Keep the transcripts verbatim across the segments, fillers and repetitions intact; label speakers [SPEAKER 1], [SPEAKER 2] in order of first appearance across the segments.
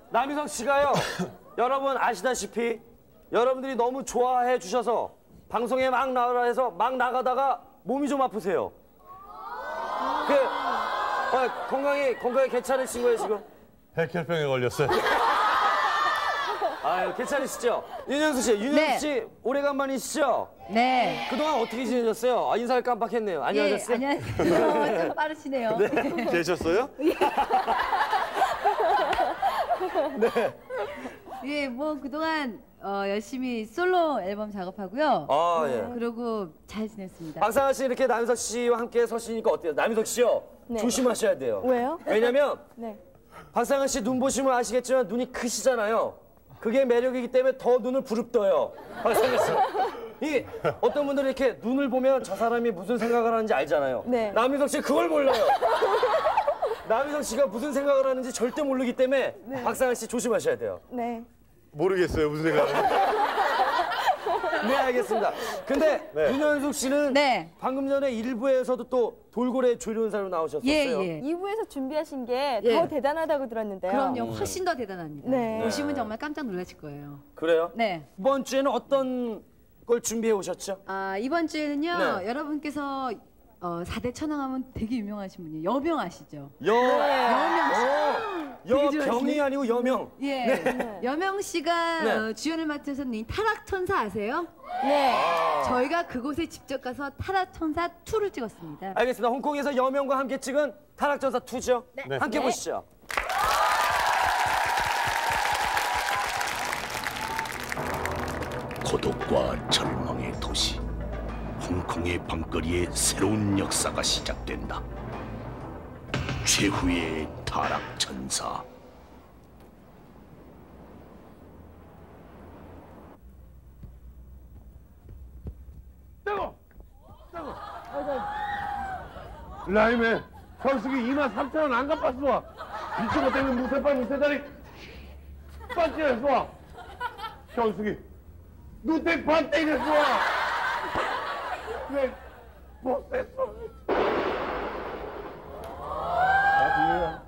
[SPEAKER 1] 남희석 씨가요. 여러분 아시다시피 여러분들이 너무 좋아해 주셔서 방송에 막 나가라 해서 막 나가다가 몸이 좀 아프세요. 그 어, 건강이 건강이 괜찮으신 거예요 지금?
[SPEAKER 2] 백혈병에 걸렸어요.
[SPEAKER 1] 아유 괜찮으시죠? 윤현수 씨, 윤현수
[SPEAKER 3] 네.
[SPEAKER 1] 씨 오래간만이시죠?
[SPEAKER 3] 네.
[SPEAKER 1] 그동안 어떻게 지내셨어요? 아, 인사를 깜빡했네요. 안녕하셨어요?
[SPEAKER 3] 예, 안녕하세요. 좀 빠르시네요.
[SPEAKER 1] 네.
[SPEAKER 2] 되셨어요?
[SPEAKER 1] 네.
[SPEAKER 3] 예, 뭐 그동안 어, 열심히 솔로 앨범 작업하고요.
[SPEAKER 1] 아 예.
[SPEAKER 3] 그리고 잘 지냈습니다.
[SPEAKER 1] 박상아 씨 이렇게 남희석 씨와 함께 서시니까 어때요? 남희석 씨요.
[SPEAKER 4] 네.
[SPEAKER 1] 조심하셔야 돼요.
[SPEAKER 4] 왜요?
[SPEAKER 1] 왜냐면
[SPEAKER 4] 네.
[SPEAKER 1] 박상아 씨 눈 보시면 아시겠지만 눈이 크시잖아요. 그게 매력이기 때문에 더 눈을 부릅떠요. 박상아 씨. 이 어떤 분들이 이렇게 눈을 보면 저 사람이 무슨 생각을 하는지 알잖아요.
[SPEAKER 4] 네.
[SPEAKER 1] 남희석 씨 그걸 몰라요. 남희석 씨가 무슨 생각을 하는지 절대 모르기 때문에
[SPEAKER 4] 네.
[SPEAKER 1] 박상아 씨 조심하셔야 돼요.
[SPEAKER 4] 네.
[SPEAKER 2] 모르겠어요, 무슨 생각인지.
[SPEAKER 1] 네, 알겠습니다. 근데
[SPEAKER 2] 네.
[SPEAKER 1] 윤현숙 씨는
[SPEAKER 3] 네.
[SPEAKER 1] 방금 전에 일부에서도 또 돌고래 조련사로 나오셨었어요.
[SPEAKER 3] 예, 예.
[SPEAKER 4] 이 부에서 준비하신 게 더
[SPEAKER 3] 예.
[SPEAKER 4] 대단하다고 들었는데요.
[SPEAKER 3] 그럼요. 훨씬 더 대단합니다.
[SPEAKER 4] 네.
[SPEAKER 3] 보시면 정말 깜짝 놀라실 거예요.
[SPEAKER 1] 그래요?
[SPEAKER 3] 네.
[SPEAKER 1] 이번 주에는 어떤 걸 준비해 오셨죠?
[SPEAKER 3] 아, 이번 주에는요.
[SPEAKER 1] 네.
[SPEAKER 3] 여러분께서 어, 사 대 천왕하면 되게 유명하신 분이에요. 여명 아시죠?
[SPEAKER 1] 여,
[SPEAKER 3] 여명 씨.
[SPEAKER 1] 어,
[SPEAKER 3] 되게
[SPEAKER 1] 여병이
[SPEAKER 3] 좋아하시네.
[SPEAKER 1] 아니고 여명.
[SPEAKER 3] 예.
[SPEAKER 4] 네.
[SPEAKER 3] 여명 씨가
[SPEAKER 1] 네.
[SPEAKER 3] 어, 주연을 맡아서 이 타락천사 아세요?
[SPEAKER 4] 네.
[SPEAKER 3] 저희가 그곳에 직접 가서 타락천사 이를 찍었습니다.
[SPEAKER 1] 알겠습니다. 홍콩에서 여명과 함께 찍은 타락전사 이죠?
[SPEAKER 2] 네.
[SPEAKER 1] 함께
[SPEAKER 3] 네.
[SPEAKER 1] 보시죠.
[SPEAKER 5] 고독과 절망의 도시 홍콩의 밤거리에 새로운 역사가 시작된다. 최후의 타락천사.
[SPEAKER 2] 따고! 따고! 라임에 현숙이 이만 삼천 원 안 갚았어. 미친 것 때문에 무쇠빨 무쇠다리 반지했어. 현숙이 누택 반대했어. 왜 못했어? 어디야?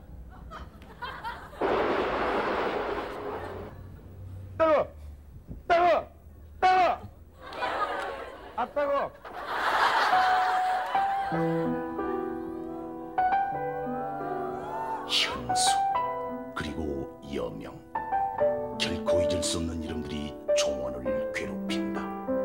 [SPEAKER 2] 따고! 따고! 따고! 아 따고!
[SPEAKER 5] 현수 그리고 여명, 결코 잊을 수 없는 이름들이 종원을 괴롭힌다.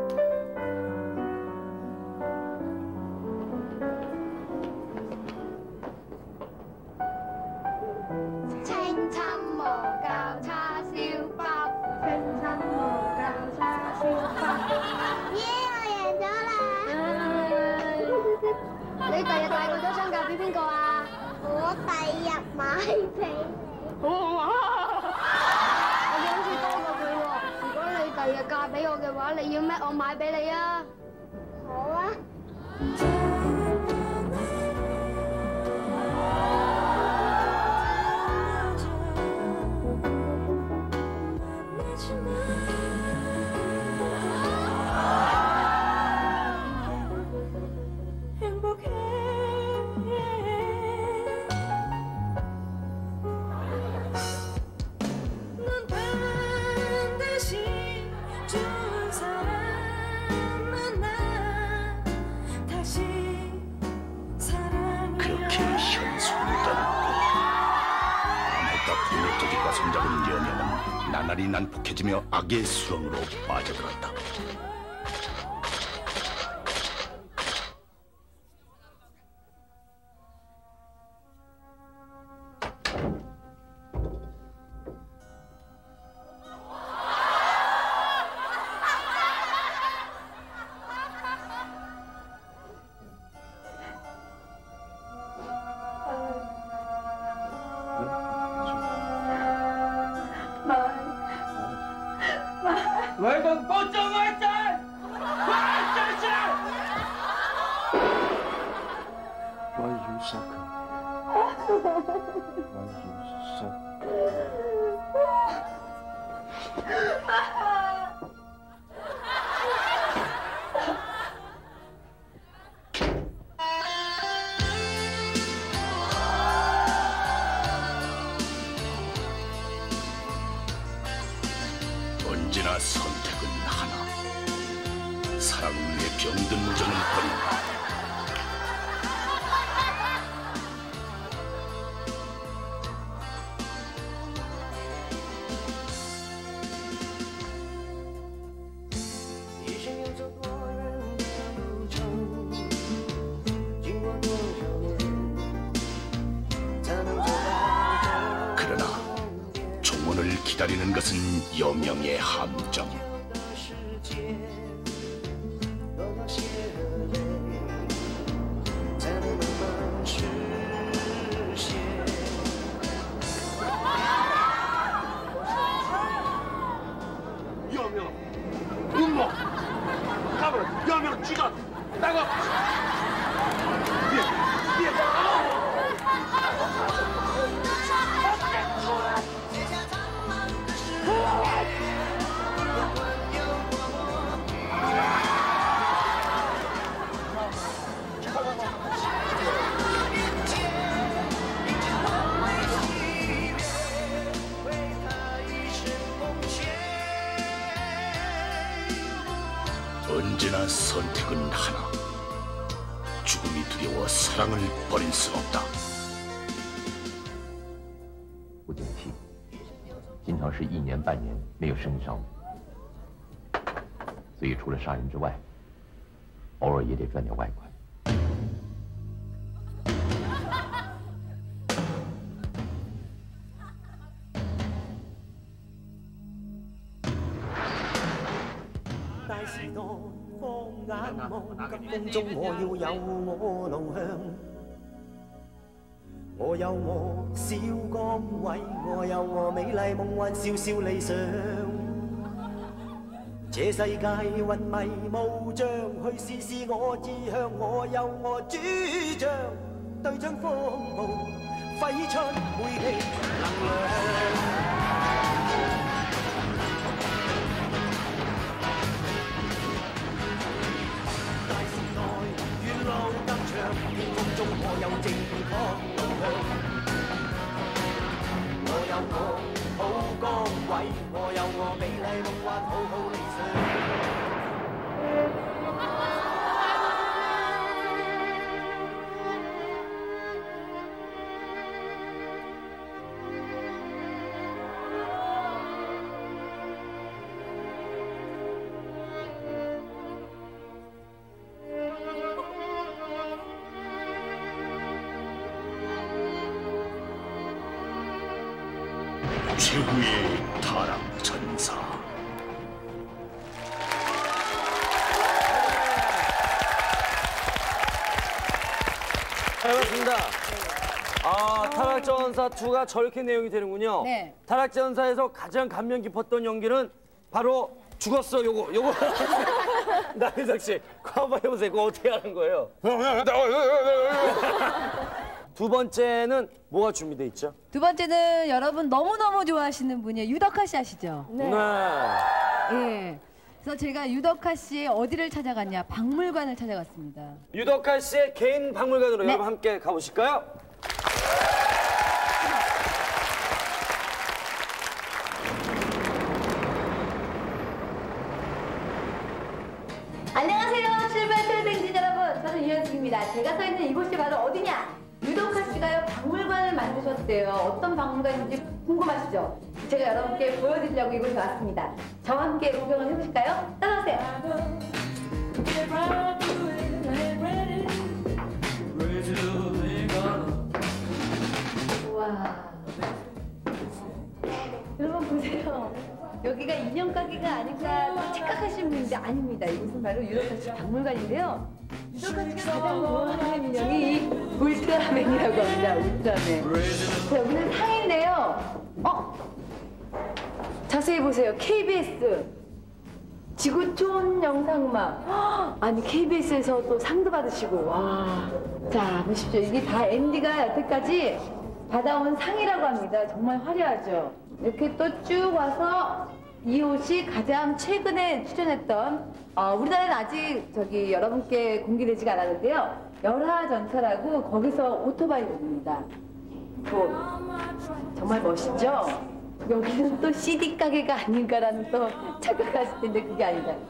[SPEAKER 5] 그렇게 현수를 떠났고 아무것도 폭력적일과 손잡은 여명은 나날이 난폭해지며 악의 수렁으로 빠져들었다.
[SPEAKER 1] 왜 이건 꽃좀 말자!
[SPEAKER 6] Why you suck? Why you suck?
[SPEAKER 5] 사랑을 위해 병든 우정을 버린다. 그러나 종언을 기다리는 것은 여명의 함정.
[SPEAKER 2] 여명, 음모, 가버려. 여명 쥐가 나가. 예, 예.
[SPEAKER 5] 언제나 선택은 하나. 죽음이 두려워 사랑을 버릴 수 없다.
[SPEAKER 7] 不景气，经常是一年半年没有生意上路，所以除了杀人之外，偶尔也得赚点外快。
[SPEAKER 8] 大時代放眼望急風中，我要有我路向。我有我小崗位，我有我美麗夢幻，笑笑理想。這世界雲迷霧障，去試試我志向。我有我主張，對將風暴揮出每氣能量。 我有正確路向，我有我好崗位，我有我美麗夢幻，好好理想。
[SPEAKER 5] 최후의 타락 전사.
[SPEAKER 1] 잘 봤습니다. 아, 타락전사 이가 저렇게 내용이 되는군요.
[SPEAKER 3] 네.
[SPEAKER 1] 타락전사에서 가장 감명 깊었던 연기는 바로 죽었어, 요거, 요거. 나혜석 씨, 그거 한번 해보세요. 그거 어떻게 하는 거예요? 두 번째는 뭐가 준비돼 있죠?
[SPEAKER 3] 두 번째는 여러분 너무너무 좋아하시는 분이에요. 유덕화 씨 아시죠?
[SPEAKER 4] 네.
[SPEAKER 3] 예. 그래서 제가 유덕화 씨의 어디를 찾아갔냐? 박물관을 찾아갔습니다.
[SPEAKER 1] 유덕화 씨의 개인 박물관으로
[SPEAKER 3] 네.
[SPEAKER 1] 여러분 함께 가보실까요?
[SPEAKER 3] 안녕하세요. 출발 텔레뱅진 여러분. 저는 이현숙입니다. 제가 서 있는 이곳이 바로 어디냐? 유덕화 씨가요 박물관을 만드셨대요. 어떤 박물관인지 궁금하시죠? 제가 여러분께 보여드리려고 이곳에 왔습니다. 저와 함께 구경을 해보실까요? 따라오세요. 우와. 여러분 보세요. 여기가 인형 가게가 아닌가 착각하시는 분인데 아닙니다. 이곳은 바로 유덕화 씨 박물관인데요. 유덕화 씨가 가장 좋아하는 인형이 이 울트라맨이라고 합니다. 울트라맨. 자, 여기는 상인데요. 어? 자세히 보세요. 케이비에스 지구촌 영상음악. 아니 케이비에스에서 또 상도 받으시고. 와. 자 보십시오. 이게 다 앤디가 여태까지 받아온 상이라고 합니다. 정말 화려하죠. 이렇게 또 쭉 와서 이 옷이 가장 최근에 출연했던 어, 우리나라는 아직 저기 여러분께 공개되지가 않았는데요. 열하전차라고 거기서 오토바이 부릅니다. 또 정말 멋있죠? 여기는 또 씨디 가게가 아닌가라는 또 착각하실 텐데 그게 아니다.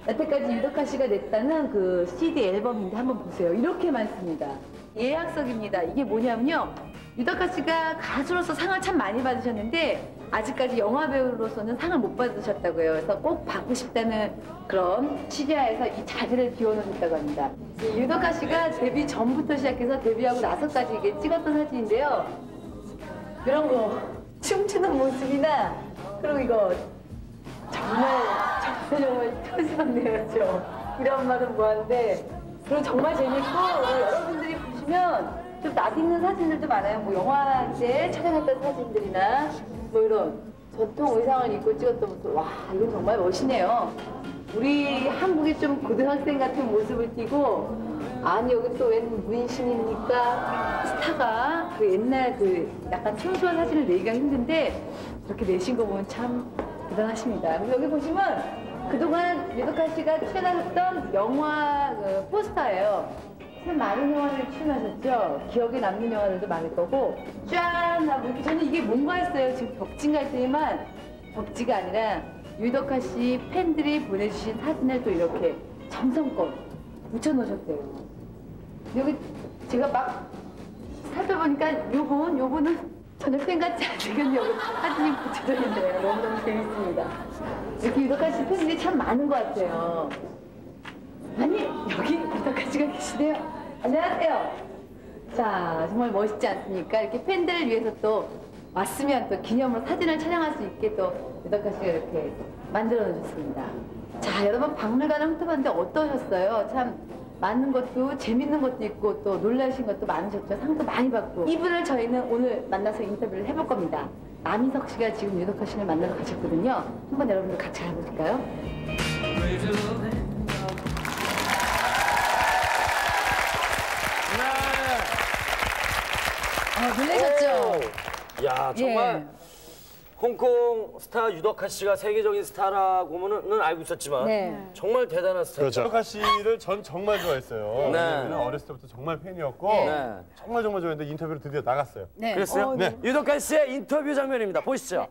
[SPEAKER 3] 여태까지 유덕화 씨가 냈다는 그 씨디 앨범인데 한번 보세요. 이렇게 많습니다. 예약석입니다. 이게 뭐냐면요. 유덕화 씨가 가수로서 상을 참 많이 받으셨는데 아직까지 영화배우로서는 상을 못 받으셨다고 해요. 그래서 꼭 받고 싶다는 그런 취재하에서 이 자리를 비워놓으셨다고 합니다. 유덕화 씨가 데뷔 전부터 시작해서 데뷔하고 나서까지 이게 찍었던 사진인데요. 이런 거 춤추는 모습이나 그리고 이거 정말 정말 정말 초심없네요. 이런 말은 뭐한데 그리고 정말 재밌고 여러분들이 보시면 좀 낯익는 사진들도 많아요. 뭐 영화 때 촬영했던 사진들이나 뭐 이런 전통 의상을 입고 찍었던 모습. 와 이건 정말 멋이네요. 우리 한국의 좀 고등학생 같은 모습을 띠고 아니 여기 또 웬 문신입니까? 스타가 그 옛날 그 약간 순수한 사진을 내기가 힘든데 이렇게 내신 거 보면 참 대단하십니다. 그리고 여기 보시면 그동안 유덕화 씨가 출연했던 영화 그 포스터예요. 참 많은 영화를 출연하셨죠. 기억에 남는 영화들도 많을 거고 짠 하고 이렇게 저는 이게 뭔가 했어요. 지금 벽지인가 했더니만 벽지가 아니라 유덕화 씨 팬들이 보내주신 사진을 또 이렇게 정성껏 붙여놓으셨대요. 여기 제가 막 살펴보니까 요분, 요분은 전혀 팬 같지 않은 여기 사진이 붙여져 있네요. 너무너무 재밌습니다. 이렇게 유덕화 씨 팬들이 참 많은 것 같아요. 아니, 여기 유덕화 씨가 계시네요. 안녕하세요. 자, 정말 멋있지 않습니까? 이렇게 팬들을 위해서 또 왔으면 또 기념으로 사진을 촬영할 수 있게 또 유덕화 씨가 이렇게 만들어 놓으셨습니다. 자, 여러분 박물관을 훑어봤는데 어떠셨어요? 참 많은 것도 재밌는 것도 있고 또 놀라신 것도 많으셨죠. 상도 많이 받고. 이분을 저희는 오늘 만나서 인터뷰를 해볼 겁니다. 남희석 씨가 지금 유덕화 씨를 만나러 가셨거든요. 한번 여러분들 같이 가보실까요? 아, 놀라셨죠?
[SPEAKER 1] 야 정말
[SPEAKER 3] 예.
[SPEAKER 1] 홍콩 스타 유덕화 씨가 세계적인 스타라고는 알고 있었지만
[SPEAKER 3] 네.
[SPEAKER 1] 정말 대단한 스타.
[SPEAKER 2] 그렇죠. 유덕화 씨를 전 정말 좋아했어요.
[SPEAKER 1] 네.
[SPEAKER 2] 왜냐면 어렸을 때부터 정말 팬이었고
[SPEAKER 1] 네.
[SPEAKER 2] 정말 정말 좋아했는데 인터뷰로 드디어 나갔어요.
[SPEAKER 3] 네.
[SPEAKER 1] 그랬어요?
[SPEAKER 4] 어,
[SPEAKER 2] 네.
[SPEAKER 1] 유덕화 씨의 인터뷰 장면입니다. 보시죠.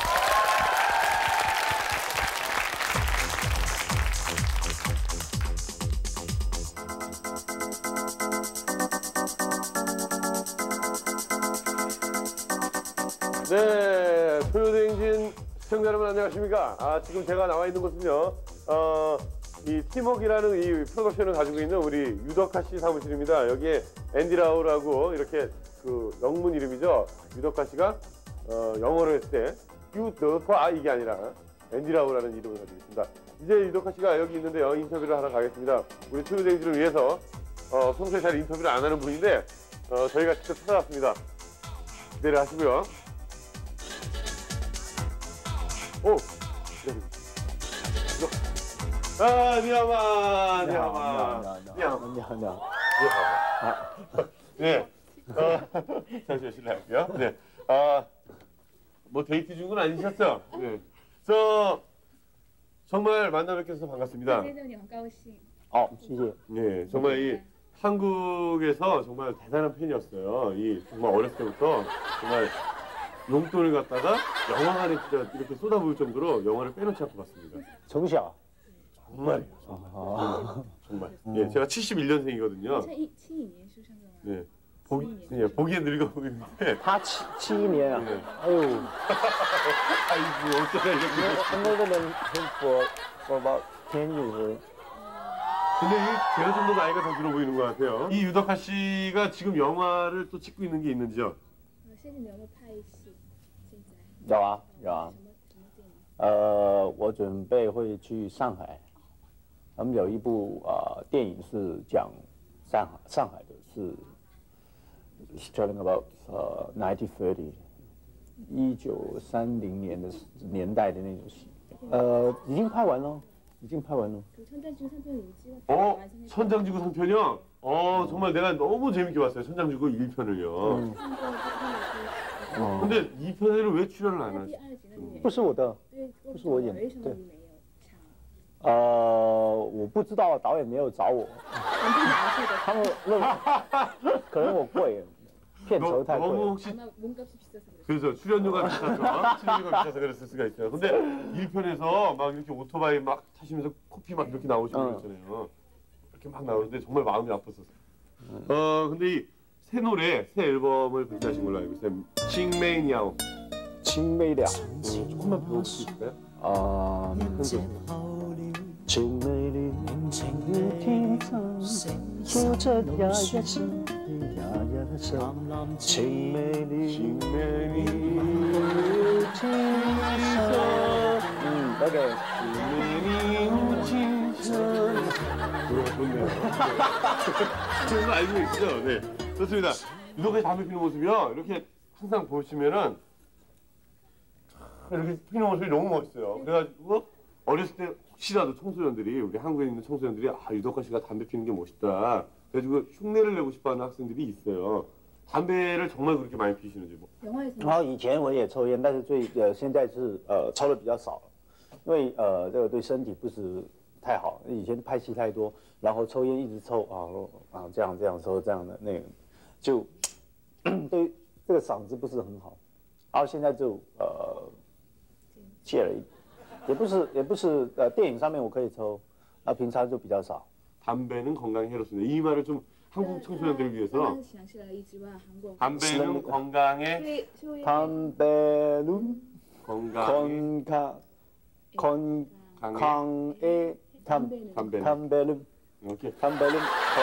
[SPEAKER 2] 네, 토요대행진 시청자 여러분 안녕하십니까? 아, 지금 제가 나와 있는 곳은요, 어, 이 팀워크라는 이 프로덕션을 가지고 있는 우리 유덕화 씨 사무실입니다. 여기에 앤디 라우라고 이렇게 그 영문 이름이죠. 유덕화 씨가 어, 영어로 했을 때 유덕화 이게 아니라 앤디 라우라는 이름을 가지고 있습니다. 이제 유덕화 씨가 여기 있는데요. 인터뷰를 하러 가겠습니다. 우리 토요대행진을 위해서 어, 평소에 잘 인터뷰를 안 하는 분인데 어, 저희가 직접 찾아왔습니다. 기대를 하시고요. 오! 아, 니하마, 니하마. 니하마. 네. 어, 잠시만 실례할게요. 네. 아, 뭐 데이트 중은 아니셨죠? 네. 저, 정말 만나 뵙게 돼서 반갑습니다.
[SPEAKER 6] 어, 시제.
[SPEAKER 2] 네, 정말 이 한국에서 정말 대단한 팬이었어요. 이 정말 어렸을 때부터 정말 용돈을 갖다가 영화관에 진짜 이렇게 쏟아부을 정도로 영화를 빼놓지 않고 봤습니다.
[SPEAKER 6] 정샤.
[SPEAKER 2] 정말이에요. 정말. 정말. 예, 제가 칠십일 년생이거든요. 네. 보기, 예, 보기에 늙어 보이는데.
[SPEAKER 6] 다七一年啊.
[SPEAKER 2] 네.
[SPEAKER 6] 아유.
[SPEAKER 2] 아이고, 어쩌다 이렇게.
[SPEAKER 6] 한국에는 for for about ten years.
[SPEAKER 2] 근데 이 제가 좀 더 나이가 더 들어 보이는 것 같아요. 이 유덕화 씨가 지금 영화를 또 찍고 있는 게 있는지요?
[SPEAKER 6] 有啊，有啊。呃，我准备会去上海，我们有一部呃电影是讲上海上海的，是 telling about 呃 nineteen thirty， 一九三零年的年代的那种戏，呃，已经拍完了，已经拍完了。
[SPEAKER 2] 어? 천장지구 삼 편이요? 어, 정말 내가 너무 재밌게 봤어요. 천장지구 일 편을요.
[SPEAKER 6] 음.
[SPEAKER 2] 근데 이 편에는 왜 출연을 안 하지?
[SPEAKER 6] 不是我的，不是我演的，对。呃，我不知道，导演没有找我，他们认为可能我贵。 片酬太贵
[SPEAKER 2] 너무
[SPEAKER 6] 了。
[SPEAKER 2] 혹시
[SPEAKER 9] 몸값이 비싸서 그래.
[SPEAKER 2] 그래서 출연료가 비싸서 출연료가 비싸서 그랬을 수가 있어요. 근데 일 편에서 막 이렇게 오토바이 막 타시면서 코피 막 이렇게 나오시고
[SPEAKER 6] 어.
[SPEAKER 2] 그랬잖아요. 이렇게 막 나오는데 정말 마음이 아팠었어요. 어 근데 이 새 노래, 새 앨범을 발표하신 걸로 알고 있어요. 칭메이냐오.
[SPEAKER 6] 青梅了，
[SPEAKER 2] 음, 조금만 불러볼 수 있을까요?
[SPEAKER 6] 啊，青梅里，天上诉着呀呀声，呀呀声，青梅里，青梅里，天上，嗯 ，OK，
[SPEAKER 2] 좋네요. 그런 거 알고 계시죠? 네. 좋습니다. 유독하게 담배 피는 모습이요. 이렇게 항상 보시면은 이렇게 피는 모습이 너무 멋있어요. 그래가지고 어렸을 때 혹시라도 청소년들이 우리 한국에 있는 청소년들이 아 유덕화 씨가 담배 피는 게 멋있다. 그래가지고 흉내를 내고 싶어하는 학생들이 있어요. 담배를 정말 그렇게 많이 피시는지 뭐.
[SPEAKER 6] 然后以前我也抽烟，但是最呃现在是呃抽的比较少了，因为呃这个对身体不是太好。以前拍戏太多，然后抽烟一直抽啊啊这样这样抽这样的那个，就对这个嗓子不是很好。然后现在就呃戒了一，也不是也不是呃电影上面我可以抽，啊平常就比较少。
[SPEAKER 2] 담배는 건강에 해롭습니다. 이 말을 좀 한국 청소년들을 위해서 담배는 건강에
[SPEAKER 6] 담배는
[SPEAKER 2] 건강에
[SPEAKER 6] 건강 건강에 담
[SPEAKER 2] 담배는
[SPEAKER 6] 담배는
[SPEAKER 2] 이렇게
[SPEAKER 6] 담배는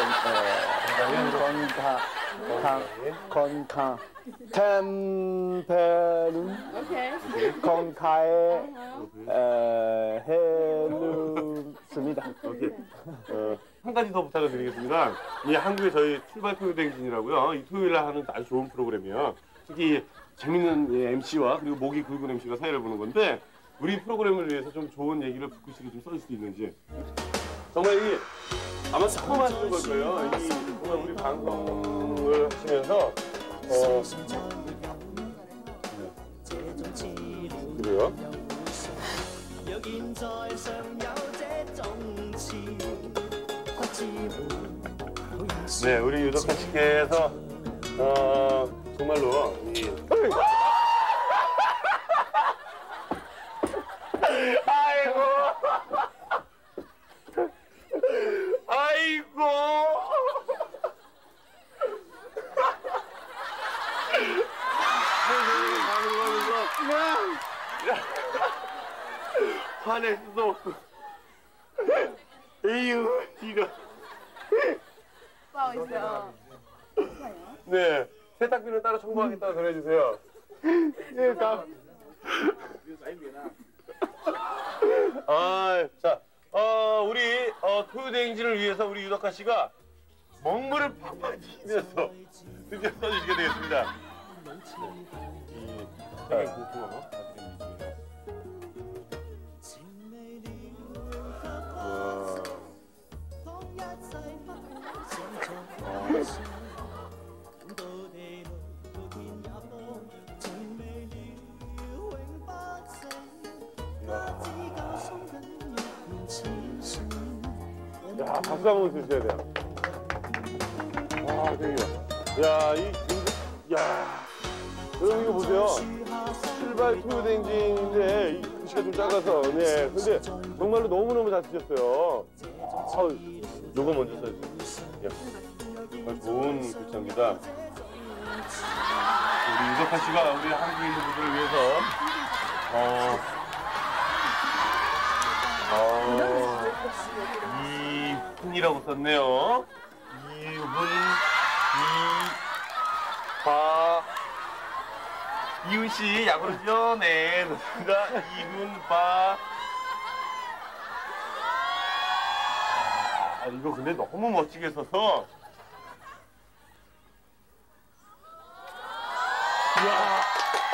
[SPEAKER 6] 건강 건강 담배는 건강에 해롭습니다.
[SPEAKER 2] 오케이. 어, 한 가지 더 부탁을 드리겠습니다. 이 한국의 저희 출발 토요일행진이라고요. 이 토요일 날 하는 아주 좋은 프로그램이에요. 특히 재밌는 엠씨와 그리고 목이 굵은 엠씨가 사회를 보는 건데 우리 프로그램을 위해서 좀 좋은 얘기를 붓글씨로 좀 써줄 수 있는지. 정말 이 아마 처음 하시는 걸 거예요. 이 정말 우리 방송을 하시면서 어, 그래요? 네, 우리 유덕화 씨께서 어, 정말로 이 아이고 아이고 화낼 수도 없고 에휴 이런 네 세탁비는 따로 청구하겠다고 전해주세요. 예, 다. 아, 자, 어, 우리 어, 토요대행진을 위해서 우리 유덕화 씨가 먹물을 팍팍 튀면서 드디어 써주시게 되겠습니다. 이 되게 고구마 야, 박수 한번 주셔야 돼요. 와, 대박이다. 야, 이, 야. 여러분, 이거 보세요. 출발 토요대행진인데, 이 글씨가 좀 작아서, 네. 근데 정말로 너무너무 잘 쓰셨어요. 아우, 요거 먼저 써주세요. 정말 좋은 글자입니다. 우리 유덕화 씨가 우리 한국에 있는 분들을 위해서, 어, 어, 이훈이라고 썼네요. 이훈, 이화, 이훈 씨 약으로죠? 네, 좋습니다. 이훈, 바. 아, 이거 근데 너무 멋지게 써서. 이야.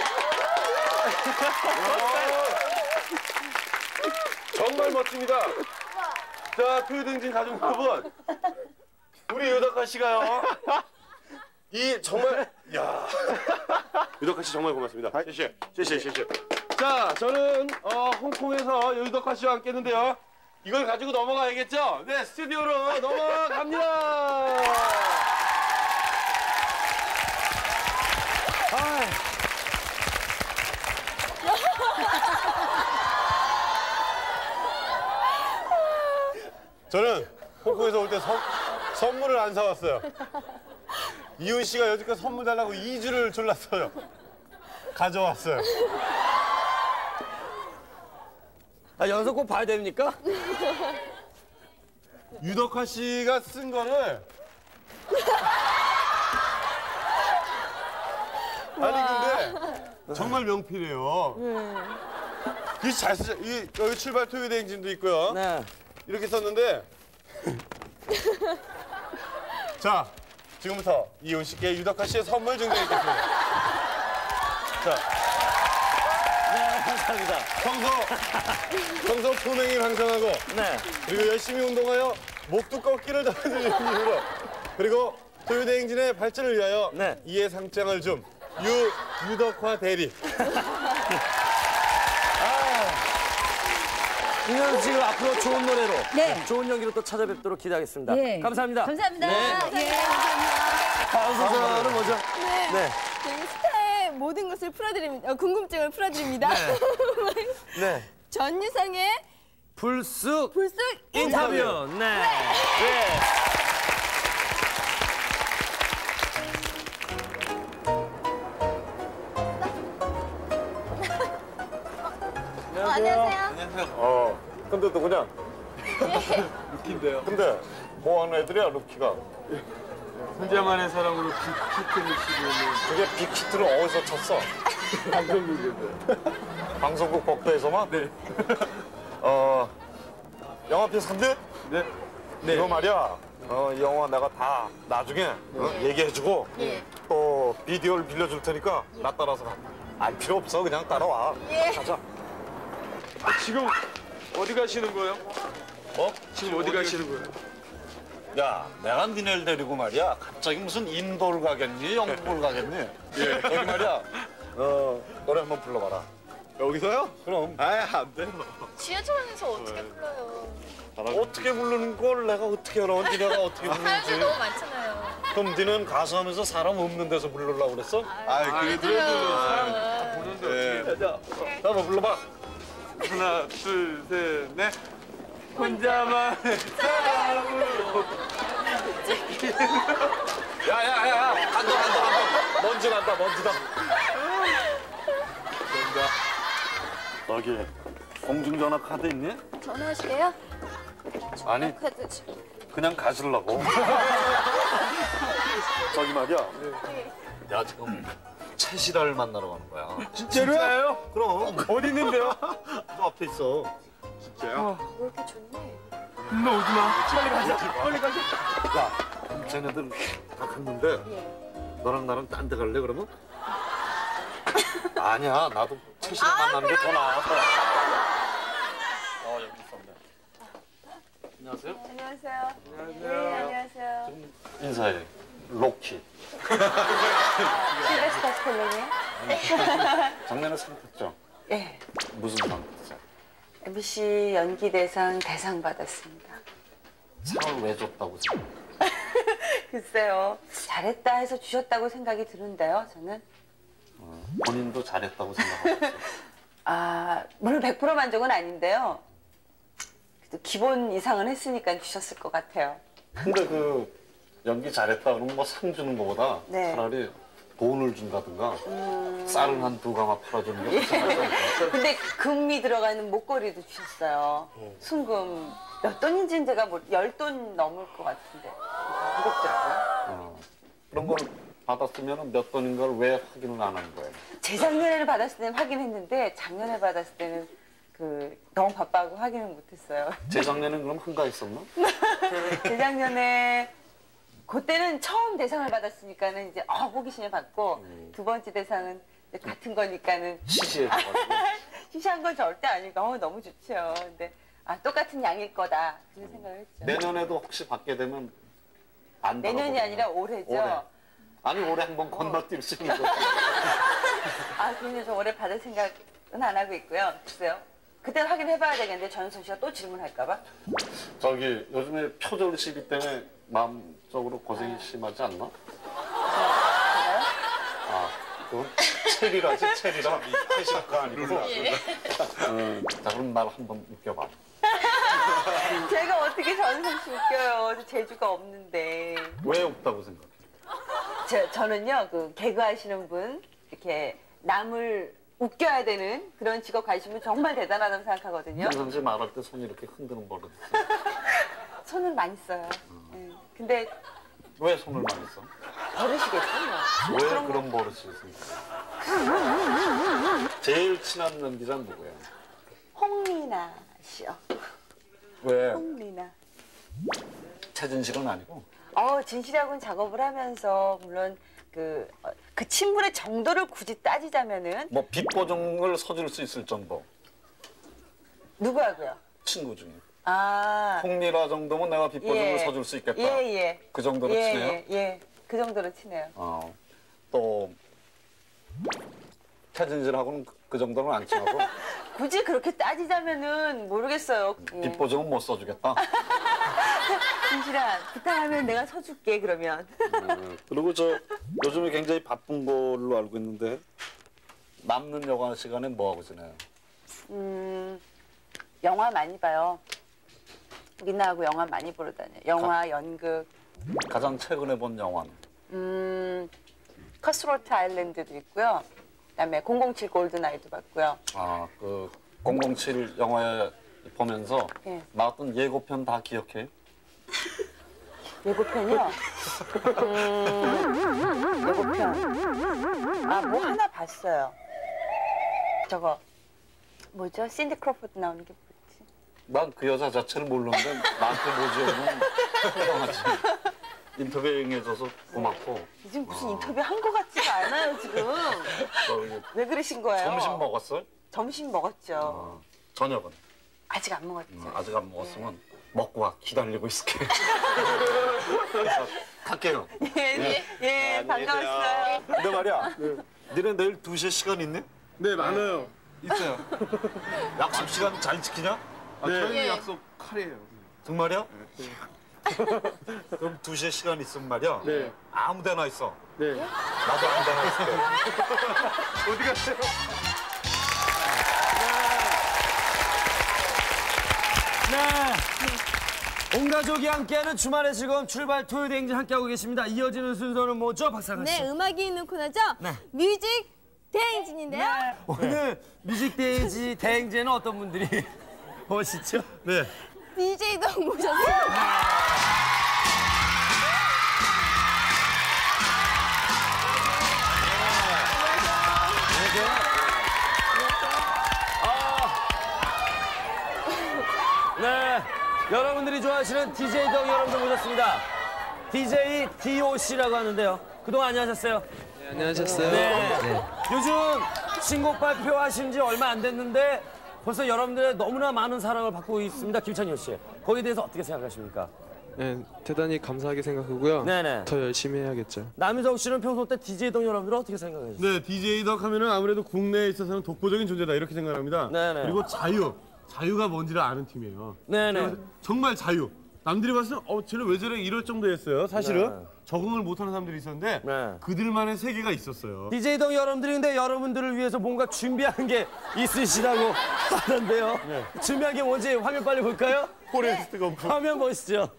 [SPEAKER 2] 정말 멋집니다. 자, 토요대행진 가족 여러분. 우리 유덕화 씨가요. 이 정말, 야 유덕화 씨 정말 고맙습니다.谢谢, 谢谢, 谢谢. 자, 저는 어, 홍콩에서 유덕화 씨와 함께 했는데요. 이걸 가지고 넘어가야겠죠? 네, 스튜디오로 넘어갑니다. 홍콩에서 올 때 선물을 안 사왔어요. 이훈 씨가 여지껏 선물 달라고 이 주를 졸랐어요. 가져왔어요.
[SPEAKER 1] 아, 연속 꼭 봐야 됩니까?
[SPEAKER 2] 유덕화 씨가 쓴 거를 아니 근데 정말 명필이에요. 이 잘 쓰. 이 여기 출발 토요 대행진도 있고요.
[SPEAKER 1] 네.
[SPEAKER 2] 이렇게 썼는데 자 지금부터 이훈 씨께 유덕화 씨의 선물 증정했겠습니다. 자.
[SPEAKER 1] 네, 감사합니다.
[SPEAKER 2] 평소 평소 품행이 방성하고
[SPEAKER 1] 네. 그리고
[SPEAKER 2] 열심히 운동하여 목두 꺾기를 잘하는 이유로 그리고 토요 대행진의 발전을 위하여
[SPEAKER 1] 네.
[SPEAKER 2] 이에 상장을 좀 유 유덕화 대리.
[SPEAKER 1] 김현수 씨가 앞으로 좋은 노래로,
[SPEAKER 3] 네.
[SPEAKER 1] 좋은 연기로 또 찾아뵙도록 기대하겠습니다.
[SPEAKER 3] 예.
[SPEAKER 1] 감사합니다.
[SPEAKER 3] 감사합니다.
[SPEAKER 1] 네.
[SPEAKER 3] 예, 감사합니다.
[SPEAKER 1] 다음 순서는 뭐죠?
[SPEAKER 4] 네.
[SPEAKER 1] 네.
[SPEAKER 4] 저희 스타의 모든 것을 풀어드립니다. 어, 궁금증을 풀어드립니다.
[SPEAKER 1] 네.
[SPEAKER 4] 전유상의
[SPEAKER 1] 불쑥
[SPEAKER 4] 불쑥
[SPEAKER 1] 인터뷰.
[SPEAKER 4] 인터뷰.
[SPEAKER 1] 네. 네.
[SPEAKER 4] 어, 안녕하세요.
[SPEAKER 2] 어 근데 또 그냥 루키인데요. 근데 뭐 하는 애들이야 루키가.
[SPEAKER 9] 혼자만의 사랑으로 빅히트를 치고는
[SPEAKER 2] 그게 빅히트를 어디서 쳤어?
[SPEAKER 9] 방송국인데.
[SPEAKER 2] 방송국 복도에서만? 네. 어 영화표 산대?
[SPEAKER 9] 네.
[SPEAKER 2] 네. 이거 말이야. 어, 이 영화 내가 다 나중에 어, 얘기해주고 또 비디오를 빌려줄 테니까 나 따라서 가. 알 필요 없어. 그냥 따라와. 가자.
[SPEAKER 9] 지금 어디 가시는 거예요?
[SPEAKER 2] 어?
[SPEAKER 9] 지금 어디 가시는 거예요?
[SPEAKER 2] 야, 내가 니네를 데리고 말이야. 갑자기 무슨 인도를 가겠니? 영국을 가겠니? 예. 여기 말이야. 어, 노래 한번 불러봐라.
[SPEAKER 9] 여기서요?
[SPEAKER 2] 그럼.
[SPEAKER 9] 아예 안 돼.
[SPEAKER 10] 지하철 안에서 어떻게 불러요?
[SPEAKER 2] 어떻게 부르는 걸 내가 어떻게 알아? 니네가 어떻게
[SPEAKER 10] 사람들
[SPEAKER 2] 부르는지.
[SPEAKER 10] 너무 많잖아요.
[SPEAKER 2] 그럼 니는 가수하면서 사람 없는 데서 부르려고 그랬어?
[SPEAKER 9] 아 그래도 사람 다
[SPEAKER 2] 네.
[SPEAKER 9] 보는데 어떻게 하자.
[SPEAKER 2] 자, 한번 불러봐.
[SPEAKER 9] 하나 둘 셋 넷. 혼자만의 사랑으로.
[SPEAKER 2] 야야야야 간다 간다 간다 먼지 난다 먼지다.
[SPEAKER 5] 여기 공중전화 카드 있니?
[SPEAKER 10] 전화하시게요?
[SPEAKER 5] 아니
[SPEAKER 10] 카드 지금.
[SPEAKER 5] 그냥 가실라고. 저기 말이야. 야 지금 최실화를 만나러 가는 거야.
[SPEAKER 9] 진짜요?
[SPEAKER 5] 그럼
[SPEAKER 9] 어디 있는데요?
[SPEAKER 5] 너 앞에 있어.
[SPEAKER 9] 진짜요?
[SPEAKER 10] 왜 이렇게 좋니?
[SPEAKER 9] 너 오지 마. 빨리 가자. 빨리 가자.
[SPEAKER 5] 야 쟤네들 다 갔는데 너랑 나랑 딴 데 갈래 그러면? 아니야 나도 최실화 만나는 게 더 나아. 어 여기 있었네. 안녕하세요.
[SPEAKER 4] 안녕하세요.
[SPEAKER 9] 안녕하세요.
[SPEAKER 4] 네, 안녕하세요.
[SPEAKER 5] 인사해. 로키.
[SPEAKER 3] 실베스타 스텔론이요?
[SPEAKER 5] 작년에 상 탔죠?
[SPEAKER 3] 예.
[SPEAKER 5] 무슨 상 탔어요?
[SPEAKER 3] 엠비씨 연기대상 대상 받았습니다.
[SPEAKER 5] 상을 왜 줬다고 생각해요?
[SPEAKER 3] 글쎄요. 잘했다 해서 주셨다고 생각이 드는데요, 저는.
[SPEAKER 5] 어, 본인도 잘했다고 생각하고
[SPEAKER 3] 아, 물론 백 퍼센트 만족은 아닌데요. 그래도 기본 이상은 했으니까 주셨을 것 같아요.
[SPEAKER 5] 근데 그 연기 잘했다 그러면 뭐 상 주는 것보다
[SPEAKER 3] 네.
[SPEAKER 5] 차라리 돈을 준다든가
[SPEAKER 3] 음...
[SPEAKER 5] 쌀을 한 두 가마 팔아주는 게 훨씬 낫다니까.
[SPEAKER 3] 근데 금이 들어가는 목걸이도 주셨어요. 순금. 몇 돈인지는 제가 뭐 열 돈 넘을 것 같은데. 무겁더라고요.
[SPEAKER 5] 어, 그런 걸 받았으면 몇 돈인 걸 왜 확인을 안 하는 거예요?
[SPEAKER 3] 재작년에 받았을 때는 확인했는데 작년에 받았을 때는 그 너무 바빠고 확인을 못했어요.
[SPEAKER 5] 재작년엔 그럼 한가했었나?
[SPEAKER 3] 재작년에 그때는 처음 대상을 받았으니까는 이제 아, 호기심에 받고
[SPEAKER 5] 음.
[SPEAKER 3] 두 번째 대상은 이제 같은 거니까는
[SPEAKER 5] 시시해가지고.
[SPEAKER 3] 시시한 건 절대 아니고 어, 너무 좋죠. 근데 아, 똑같은 양일 거다 그런 생각을 했죠.
[SPEAKER 5] 내년에도 혹시 받게 되면 안
[SPEAKER 3] 내년이
[SPEAKER 5] 받아보겠나?
[SPEAKER 3] 아니라 올해죠.
[SPEAKER 5] 올해. 아니 올해 한번 건너뛸 수 있는 거.
[SPEAKER 3] 아, 그러면 저 올해 받을 생각은 안 하고 있고요. 글쎄요. 그때 확인해봐야 되겠는데 전현선 씨가 또 질문할까봐.
[SPEAKER 5] 저기 요즘에 표절 시비 때문에 마음적으로 고생이 심하지 않나?
[SPEAKER 3] 제가요?
[SPEAKER 5] 아, 그건 체리라지 체리라. 체시가 아니고.
[SPEAKER 10] 예.
[SPEAKER 5] 어, 자 그럼 날 한번 웃겨봐.
[SPEAKER 3] 제가 어떻게 전성 씨 웃겨요. 저 재주가 없는데.
[SPEAKER 5] 왜 없다고 생각해?
[SPEAKER 3] 저, 저는요, 그 개그 하시는 분, 이렇게 남을 웃겨야 되는 그런 직업 가지시면 정말 대단하다고 생각하거든요.
[SPEAKER 5] 평상시 말할 때 손이 이렇게 흔드는 버릇 있어.
[SPEAKER 3] 손을 많이 써요. 네. 근데
[SPEAKER 5] 왜 손을 많이 써?
[SPEAKER 3] 버릇이겠죠, 뭐.
[SPEAKER 5] 왜 그런 버릇이 있습니까? 제일 친한 연기자는 누구예요?
[SPEAKER 3] 홍리나 씨요.
[SPEAKER 5] 왜?
[SPEAKER 3] 홍리나.
[SPEAKER 5] 최진실은 아니고?
[SPEAKER 3] 어, 진실하고는 작업을 하면서 물론 그, 어, 그 친분의 정도를 굳이 따지자면은
[SPEAKER 5] 뭐 빛보정을 서줄 수 있을 정도.
[SPEAKER 3] 누구하고요?
[SPEAKER 5] 친구 중에.
[SPEAKER 3] 아.
[SPEAKER 5] 홍미라 정도면 내가 빛보정을
[SPEAKER 3] 예.
[SPEAKER 5] 서줄 수 있겠다.
[SPEAKER 3] 예, 예.
[SPEAKER 5] 그 정도로
[SPEAKER 3] 예,
[SPEAKER 5] 친해요?
[SPEAKER 3] 예, 예. 그 정도로 친해요.
[SPEAKER 5] 어. 또 최진실하고는 그, 그 정도는 안 친하고
[SPEAKER 3] 굳이 그렇게 따지자면은 모르겠어요. 예.
[SPEAKER 5] 빛보정은 못 써주겠다.
[SPEAKER 3] 진실아, 부탁하면 내가 서줄게, 그러면.
[SPEAKER 5] 음, 그리고 저 요즘에 굉장히 바쁜 걸로 알고 있는데 남는 여가 시간에 뭐 하고 지내요?
[SPEAKER 3] 음, 영화 많이 봐요. 미나하고 영화 많이 보러 다녀요. 영화,
[SPEAKER 5] 가,
[SPEAKER 3] 연극.
[SPEAKER 5] 가장 최근에 본 영화는?
[SPEAKER 3] 음, 커스로트 아일랜드도 있고요. 그다음에 공공칠 골든아이도 봤고요.
[SPEAKER 5] 아, 그 공공칠 영화에 보면서
[SPEAKER 3] 예.
[SPEAKER 5] 나왔던 예고편 다 기억해요?
[SPEAKER 3] 예고편이요? 음, 예고편. 아, 뭐 하나 봤어요. 저거, 뭐죠? 신디 크로포드 나오는 게 뭐지?
[SPEAKER 5] 난 그 여자 자체를 모르는데 나한테 뭐지는 황당하지. 인터뷰 응해줘서 고맙고.
[SPEAKER 3] 요즘 무슨 인터뷰 한 거 같지가 않아요, 지금.
[SPEAKER 5] 어,
[SPEAKER 3] 왜 그러신 거예요?
[SPEAKER 5] 점심 먹었어요?
[SPEAKER 3] 점심 먹었죠.
[SPEAKER 5] 어, 저녁은?
[SPEAKER 3] 아직 안 먹었죠.
[SPEAKER 5] 음, 아직 안 먹었으면 네. 먹고 와 기다리고 있을게. 갈게요.
[SPEAKER 3] 예, 예, 예, 반가웠어요.
[SPEAKER 5] 근데 말이야, 니네 내일 두 시에 시간 있니?
[SPEAKER 9] 네, 많아요.
[SPEAKER 5] 있어요. 약속 시간 잘 지키냐?
[SPEAKER 9] 아, 저희
[SPEAKER 10] 예.
[SPEAKER 9] 약속 칼이에요.
[SPEAKER 5] 정말이야? 그럼 두 시에 시간 있으면 말이야.
[SPEAKER 9] 네.
[SPEAKER 5] 아무 데나 있어.
[SPEAKER 9] 네.
[SPEAKER 5] 나도 아무 데나 있을게.
[SPEAKER 9] 어디 갔어요?
[SPEAKER 1] 네. 온 가족이 함께하는 주말의 즐거움 출발 토요일 행진 함께하고 계십니다. 이어지는 순서는 뭐죠, 박상현 씨?
[SPEAKER 4] 네, 음악이 있는 코너죠?
[SPEAKER 1] 네.
[SPEAKER 4] 뮤직 대행진인데요.
[SPEAKER 1] 오늘 뮤직 데이지 대행제는 어떤 분들이 오시죠? 네.
[SPEAKER 4] 디제이도 모셨어요.
[SPEAKER 1] 네, 여러분들이 좋아하시는 디제이 덕 여러분들 모셨습니다. 디제이 디오씨라고 하는데요. 그동안 안녕하셨어요?
[SPEAKER 11] 네, 안녕하셨어요.
[SPEAKER 1] 네. 네. 요즘 신곡 발표하신 지 얼마 안 됐는데 벌써 여러분들의 너무나 많은 사랑을 받고 있습니다. 김찬현 씨. 거기에 대해서 어떻게 생각하십니까?
[SPEAKER 11] 네, 대단히 감사하게 생각하고요.
[SPEAKER 1] 네네.
[SPEAKER 11] 더 열심히 해야겠죠.
[SPEAKER 1] 남희석 씨는 평소 때 디제이 덕 여러분들 어떻게 생각하세요?
[SPEAKER 2] 네, 디제이 덕 하면은 아무래도 국내에 있어서는 독보적인 존재다 이렇게 생각합니다.
[SPEAKER 1] 네네.
[SPEAKER 2] 그리고 자유, 자유가 뭔지를 아는 팀이에요.
[SPEAKER 1] 네네.
[SPEAKER 2] 정말 자유. 남들이 봤을 때 어, 쟤는 왜 저래 이럴 정도였어요. 사실은
[SPEAKER 1] 네.
[SPEAKER 2] 적응을 못하는 사람들이 있었는데
[SPEAKER 1] 네.
[SPEAKER 2] 그들만의 세계가 있었어요.
[SPEAKER 1] 디제이 덕 여러분들이 근데 여러분들을 위해서 뭔가 준비한 게 있으시다고 하던데요.
[SPEAKER 2] 네.
[SPEAKER 1] 준비한 게 뭔지 화면 빨리 볼까요?
[SPEAKER 2] 포레스트 검프.
[SPEAKER 1] 화면 보시죠.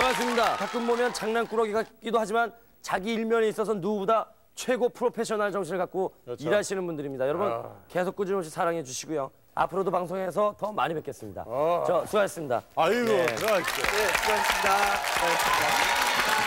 [SPEAKER 1] 수고하셨습니다. 가끔 보면 장난꾸러기 같기도 하지만 자기 일면에 있어서 누구보다 최고 프로페셔널 정신을 갖고
[SPEAKER 2] 그렇죠.
[SPEAKER 1] 일하시는 분들입니다. 여러분
[SPEAKER 2] 아.
[SPEAKER 1] 계속 꾸준히 사랑해 주시고요. 앞으로도 방송에서 더 많이 뵙겠습니다.
[SPEAKER 2] 아.
[SPEAKER 1] 저 수고하셨습니다.
[SPEAKER 2] 아이고,
[SPEAKER 1] 네.
[SPEAKER 2] 들어가십시오.
[SPEAKER 1] 네, 수고하셨습니다. 수고하셨습니다.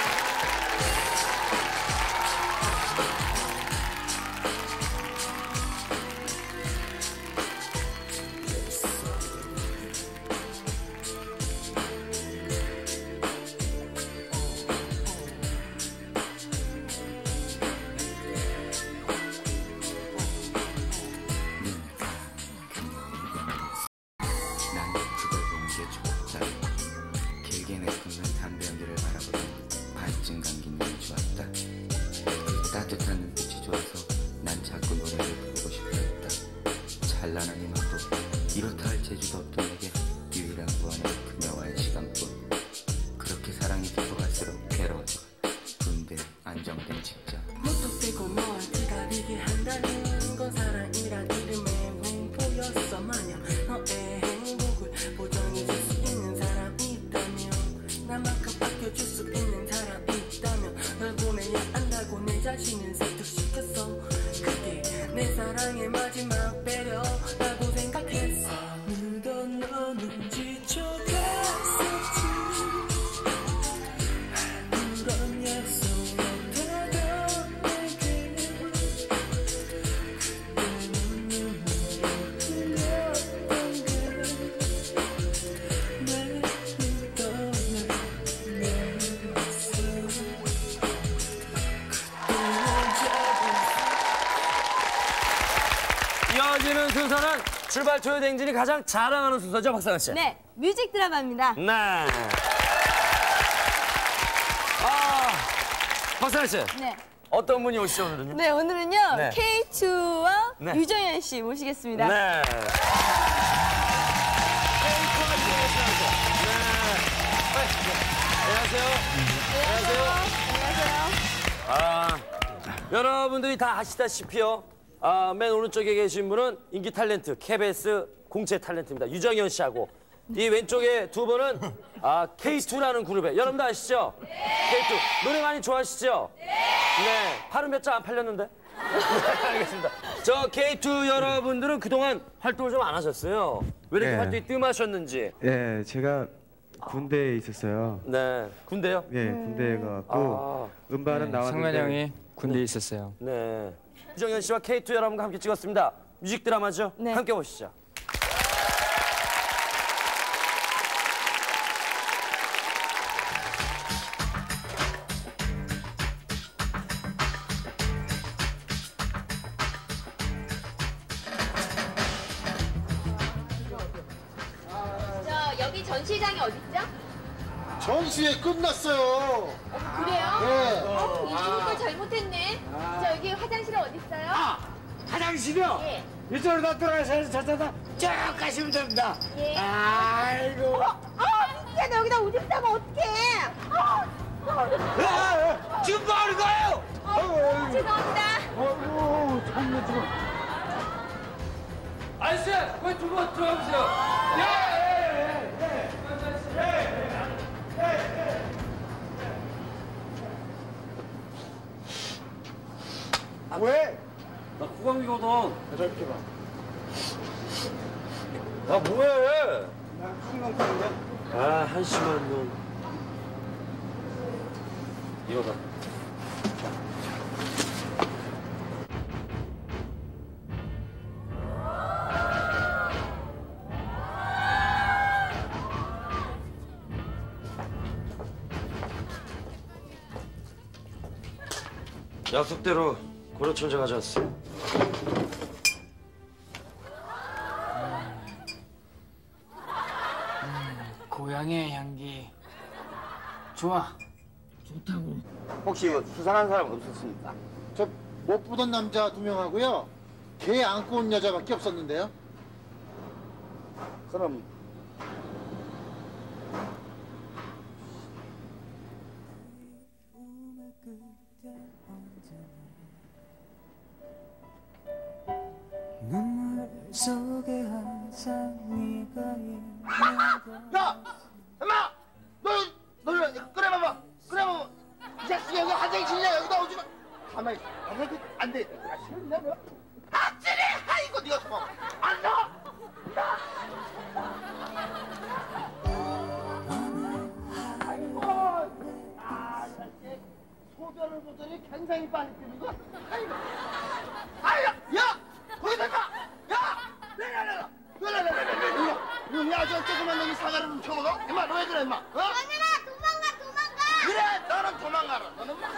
[SPEAKER 12] 따뜻한 눈빛이 좋아서 난 자꾸 노래를 부르고 싶어 했다. 찬란한 음악도 이렇다 할 재주도 없던 내게 유일한 구원은 그녀와의 시간뿐. 그렇게 사랑이 깊어갈수록 괴로워져. 군대 안정된 직장.
[SPEAKER 13] 무턱대고 너한테 가리게 한다는 건 사랑이란 이름에 공포였어. 마냥 너의 행복을 보장해줄 수 있는 사람이 있다면, 나만큼 아껴줄 수 있는 사람이 있다면 널 보내야 한다고 내 자신을 설득시켰어. 그게 내 사랑의 마지막 배려라고 생각했어. 물던 너는 지쳐갔었지. 그런 약속 없다던 내게 그때는 눈물로 흘렸던 게내 떠나
[SPEAKER 1] 이어지는 순서는 출발 초대 행진이 가장 자랑하는 순서죠, 박상은 씨?
[SPEAKER 4] 네, 뮤직 드라마입니다.
[SPEAKER 1] 네. 아, 박상은 씨.
[SPEAKER 4] 네.
[SPEAKER 1] 어떤 분이 오시죠, 오늘은요?
[SPEAKER 4] 네, 오늘은요.
[SPEAKER 1] 네.
[SPEAKER 4] 케이투와
[SPEAKER 1] 네.
[SPEAKER 4] 유정현 씨 모시겠습니다.
[SPEAKER 1] 네. 안녕하세요. 안녕하세요.
[SPEAKER 4] 안녕하세요.
[SPEAKER 1] 아, 여러분들이 다 아시다시피요. 아, 맨 오른쪽에 계신 분은 인기 탤런트, 케이비에스 공채 탤런트입니다. 유정현 씨하고 이 왼쪽에 두 분은 아, 케이투라는 그룹에 여러분들 아시죠? 네. 케이투 노래 많이 좋아하시죠? 네. 네. 팔은 몇 장 안 팔렸는데? 네, 알겠습니다. 저 케이투 여러분들은 그동안 활동을 좀 안 하셨어요. 왜 이렇게
[SPEAKER 11] 네.
[SPEAKER 1] 활동이 뜸하셨는지.
[SPEAKER 11] 예, 제가 군대에 있었어요.
[SPEAKER 1] 네, 군대요?
[SPEAKER 11] 예, 군대에 가고 음반은 나왔는데
[SPEAKER 14] 상면 형이 군대에
[SPEAKER 1] 네.
[SPEAKER 14] 있었어요.
[SPEAKER 1] 네. 유정현 씨와 케이투 여러분과 함께 찍었습니다. 뮤직 드라마죠?
[SPEAKER 4] 네.
[SPEAKER 1] 함께 보시죠.
[SPEAKER 10] 저 여기 전시장이 어딨죠?
[SPEAKER 9] 전시회 끝났어요.
[SPEAKER 10] 그래요?
[SPEAKER 9] 네.
[SPEAKER 10] 어, 이
[SPEAKER 9] 아.
[SPEAKER 10] 친구가 잘못했네. 저 여기 화장실은 어딨어요?
[SPEAKER 15] 아, 화장실이요?
[SPEAKER 10] 예.
[SPEAKER 15] 이쪽으로 다 들어가셔서 저쪽으로 쭉 가시면 됩니다.
[SPEAKER 10] 예.
[SPEAKER 15] 아이고.
[SPEAKER 10] 어, 아, 야, 너 여기다 오줌 싸면 어떡해? 아,
[SPEAKER 15] 아, 지금 뭐 하는 거예요?
[SPEAKER 10] 어, 죄송합니다.
[SPEAKER 15] 아이고, 참나 지금.
[SPEAKER 1] 아저씨, 거기 두 분 들어가 보세요.
[SPEAKER 15] 예, 예, 예, 예.
[SPEAKER 1] 아, 왜? 나 구강이거든.
[SPEAKER 9] 저렇게 봐.
[SPEAKER 1] 아, 뭐해?
[SPEAKER 9] 나 한강판인데?
[SPEAKER 1] 아, 한심한 놈. 이거 봐. 약속대로 고려천재 가져왔어요.
[SPEAKER 14] 고향의 향기. 좋아. 좋다고.
[SPEAKER 15] 혹시 수상한 사람 없었습니까?
[SPEAKER 9] 저 못 보던 남자 두 명하고요. 개 안고 온 여자밖에 없었는데요.
[SPEAKER 15] 그럼
[SPEAKER 13] 눈물 속에 항상 네가 있는
[SPEAKER 15] 야! 엄마! 너, 너를 끊어! 아니야 여기다 오지 마. 가만히 있어. 내가 그 안 돼. 내가 싫은데 뭐. 아찔해. 아이고 네가 좀 안 나. 나. 아이고. 아, 이렇게 소변을 보더니 굉장히 빨리 뛰는 거. 아이고. 아야, 야, 거기다 가. 야, 내려내려. 내려내려. 이거 야, 저 조그만 놈이 사과를 훔쳐먹어? 임마, 너 왜 그래, 임마? 어?
[SPEAKER 10] 영현아 도망가 도망가.
[SPEAKER 15] 그래, 너는 도망가라. 너는 막.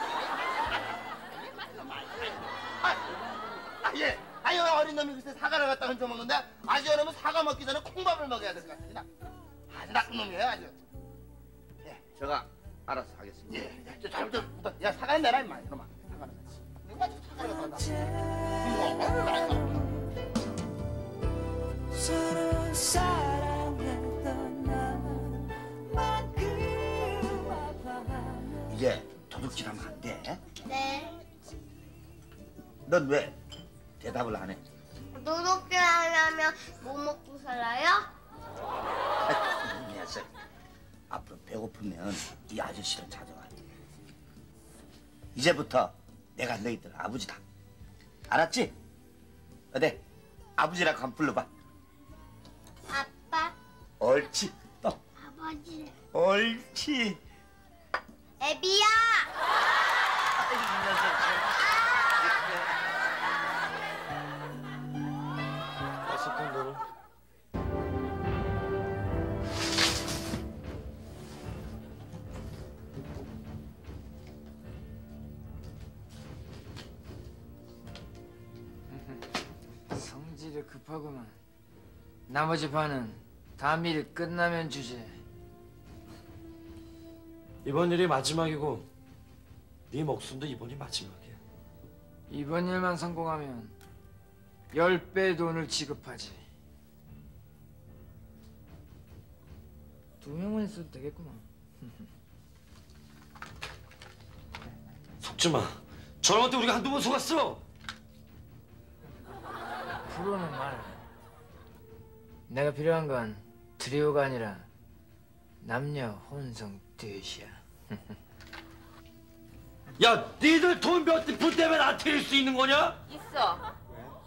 [SPEAKER 15] 아, 아, 예. 아유, 어린 놈이 글쎄 사과를 갖다 훔쳐먹는데 아주 여러분 사과 먹기 전에 콩밥을 먹여야 될 것 같습니다. 아주 나쁜 놈이에요, 아주. 예, 제가 알아서 하겠습니다. 예, 예. 저 잘못 좀, 야, 사과는 내라, 임마. 이놈아. 사과는 같이. 누가 저 사과를 갖다 놨다.
[SPEAKER 13] 서로 사랑했던 나만큼 아파하는
[SPEAKER 15] 이제 도둑질하면 안 돼.
[SPEAKER 10] 네.
[SPEAKER 15] 넌 왜 대답을 안 해?
[SPEAKER 10] 도둑질 하려면 뭐 먹고 살아요?
[SPEAKER 15] 이 녀석. 앞으로 배고프면 이 아저씨를 찾아와. 이제부터 내가 너희들 아버지다. 알았지? 어때? 아버지라고 한번 불러봐.
[SPEAKER 10] 아빠.
[SPEAKER 15] 옳지. 또.
[SPEAKER 10] 아버지.
[SPEAKER 15] 옳지.
[SPEAKER 10] 애비야.
[SPEAKER 15] 이 녀석.
[SPEAKER 1] 어색한 거는.
[SPEAKER 14] 성질이 급하구만. 나머지 반은 다음 일이 끝나면 주지.
[SPEAKER 1] 이번 일이 마지막이고 네 목숨도 이번이 마지막이야.
[SPEAKER 14] 이번 일만 성공하면 열 배 돈을 지급하지. 두 명만 있어도 되겠구만.
[SPEAKER 1] 속지 마. 저런한테 우리가 한두 번 속았어.
[SPEAKER 14] 프로는 말. 내가 필요한 건 트리오가 아니라 남녀 혼성 듀엣이야.
[SPEAKER 1] 야, 니들 돈 몇 푼 때문에 나 틀릴 수 있는 거냐?
[SPEAKER 3] 있어.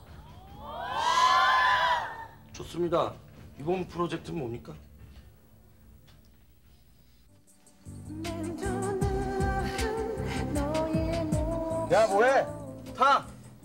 [SPEAKER 1] 좋습니다. 이번 프로젝트는 뭡니까?
[SPEAKER 15] 야, 뭐해? 타.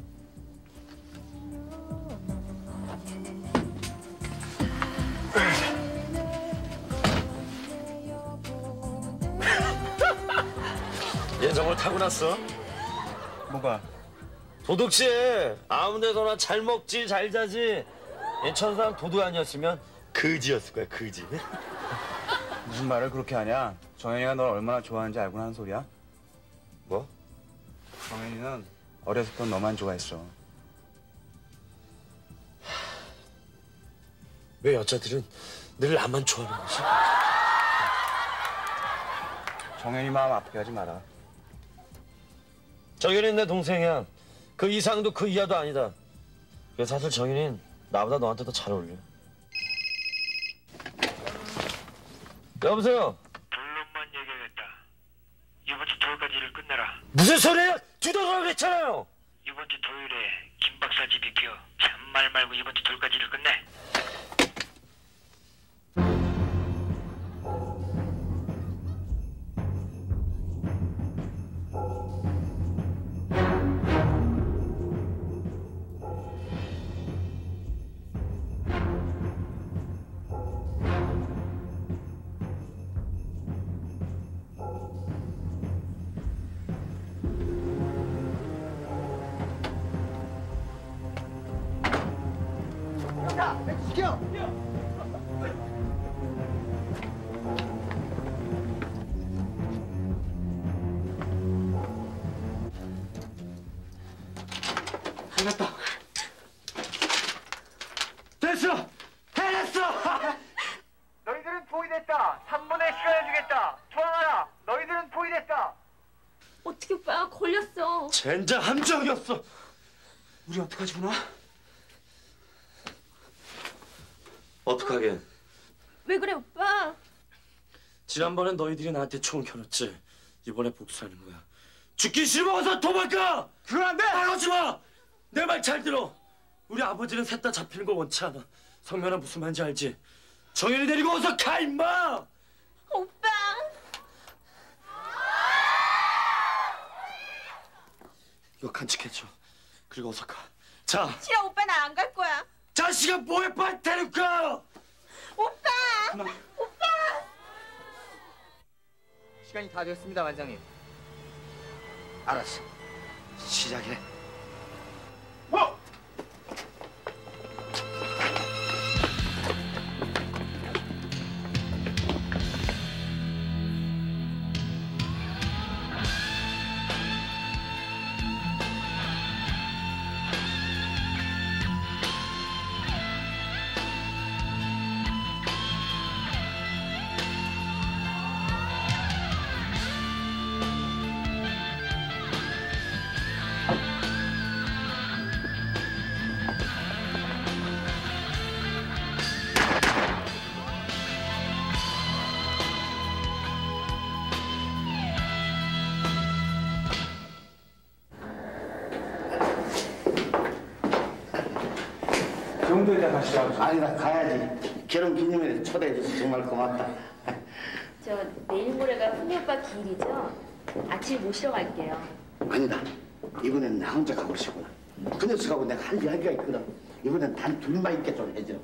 [SPEAKER 1] 얘 정말 타고났어.
[SPEAKER 11] 뭐가?
[SPEAKER 1] 도둑씨, 아무 데서나 잘 먹지 잘 자지. 얘 천사는 도둑 아니었으면 거지였을 거야, 거지.
[SPEAKER 11] 무슨 말을 그렇게 하냐? 정현이가 널 얼마나 좋아하는지 알고 하는 소리야?
[SPEAKER 1] 뭐?
[SPEAKER 11] 정현이는 어려서부터 너만 좋아했어.
[SPEAKER 1] 왜 여자들은 늘 나만 좋아하는 거지?
[SPEAKER 11] 정현이 마음 아프게 하지 마라.
[SPEAKER 1] 정현이는 내 동생이야. 그 이상도 그 이하도 아니다. 그래서 사실 정현이는 나보다 너한테 더 잘 어울려. 여보세요?
[SPEAKER 16] 본론만 얘기하겠다. 이번 주 토요일까지 일을 끝내라.
[SPEAKER 1] 무슨 소리야? 두더라고 했잖아요.
[SPEAKER 16] 이번 주 토요일에 김 박사 집이 비어. 잔말 말고 이번 주 토요일까지 일을 끝내.
[SPEAKER 15] 시켜.
[SPEAKER 1] 해냈다. 됐어. 해냈어.
[SPEAKER 16] 너희들은 포위됐다. 삼 분의 시간을 주겠다. 초항하라. 너희들은 포위됐다.
[SPEAKER 4] 어떻게 오빠 걸렸어.
[SPEAKER 1] 젠장 함정이었어.
[SPEAKER 11] 우리 어떡하지, 구나?
[SPEAKER 1] 어떡하게.
[SPEAKER 4] 왜 그래 오빠?
[SPEAKER 1] 지난번엔 너희들이 나한테 총을 켜놨지. 이번에 복수하는 거야. 죽기 싫으면 어서 도망가!
[SPEAKER 11] 그건 안 돼!
[SPEAKER 1] 나가지 마! 내 말 잘 들어! 우리 아버지는 셋 다 잡히는 걸 원치 않아. 성면아 무슨 말인지 알지? 정연이 데리고 어서 가, 임마!
[SPEAKER 10] 오빠.
[SPEAKER 1] 이거 간직해줘. 그리고 어서 가. 자,
[SPEAKER 10] 싫어, 오빠 나 안 갈 거야.
[SPEAKER 1] 자식아 뭐해, 빨리 데려가!
[SPEAKER 10] 오빠.
[SPEAKER 1] 나...
[SPEAKER 10] 오빠.
[SPEAKER 14] 시간이 다 됐습니다, 반장님.
[SPEAKER 15] 알았어. 시작해.
[SPEAKER 2] 어?
[SPEAKER 15] 정도에다 가시라고. 아니 나 가야지. 결혼 기념일에 초대해줘서 정말 고맙다.
[SPEAKER 3] 저 내일 모레가 훈이 오빠 기일이죠? 아침 모시러 갈게요.
[SPEAKER 15] 아니다. 이번엔 나 혼자 가고 싶구나. 그 녀석하고 내가 할 이야기가 있거든. 이번엔 단 둘만 있게 좀 해줘.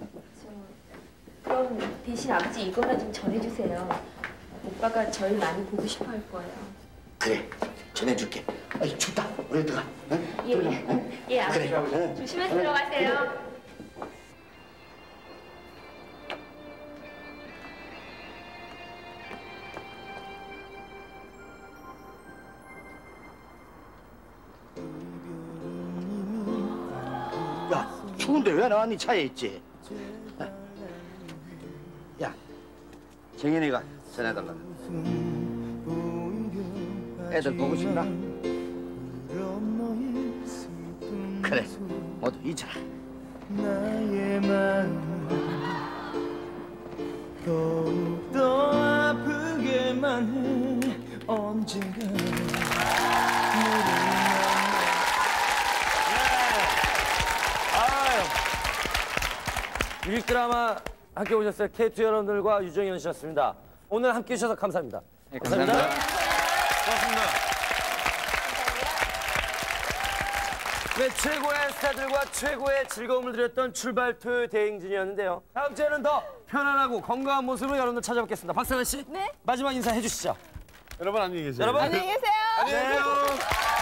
[SPEAKER 3] 그럼 대신 아버지 이것만 좀 전해주세요. 오빠가 절 많이 보고 싶어 할 거예요.
[SPEAKER 15] 그래. 전해줄게. 아이 춥다. 우리 들어가. 응?
[SPEAKER 3] 예,
[SPEAKER 15] 들어가.
[SPEAKER 3] 예.
[SPEAKER 15] 응?
[SPEAKER 3] 예, 아버지.
[SPEAKER 15] 그래. 응.
[SPEAKER 3] 조심해서
[SPEAKER 15] 응.
[SPEAKER 3] 들어가세요.
[SPEAKER 15] 그래. 야, 추운데 왜 나왔니? 차에 있지? 야, 정현이가 전해달라. 애들 보고 싶나? 그래, 모두 잊어라.
[SPEAKER 13] 나의 마음 더욱더 아프게만 해 언젠가
[SPEAKER 1] 유익 드라마 함께 오셨어요. 케이투 여러분들과 유정현 씨였습니다. 오늘 함께 해주셔서 감사합니다.
[SPEAKER 14] 네, 감사합니다.
[SPEAKER 1] 고맙습니다. 네, 최고의 스타들과 최고의 즐거움을 드렸던 출발 토요일 대행진이었는데요. 다음 주에는 더 편안하고 건강한 모습으로 여러분들 찾아뵙겠습니다. 박상현 씨,
[SPEAKER 4] 네.
[SPEAKER 1] 마지막 인사 해주시죠.
[SPEAKER 2] 여러분 안녕히 계세요.
[SPEAKER 1] 여러분
[SPEAKER 4] 안녕히 계세요.
[SPEAKER 1] 안녕히 계세요.